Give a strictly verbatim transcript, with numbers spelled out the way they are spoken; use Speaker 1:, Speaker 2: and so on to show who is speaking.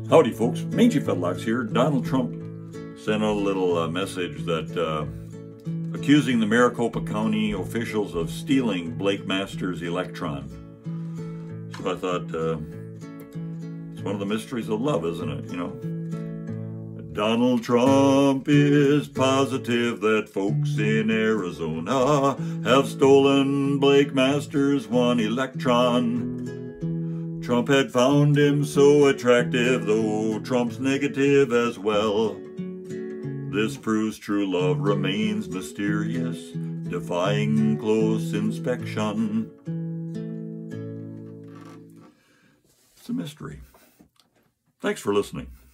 Speaker 1: Howdy folks, Mangy Fetlocks here. Donald Trump sent out a little uh, message that uh, accusing the Maricopa County officials of stealing Blake Masters' Electron. So I thought, uh, it's one of the mysteries of love, isn't it, you know? Donald Trump is positive that folks in Arizona have stolen Blake Masters' one Electron. Trump had found him so attractive, though Trump's negative as well. This proves true love remains mysterious, defying close inspection. It's a mystery. Thanks for listening.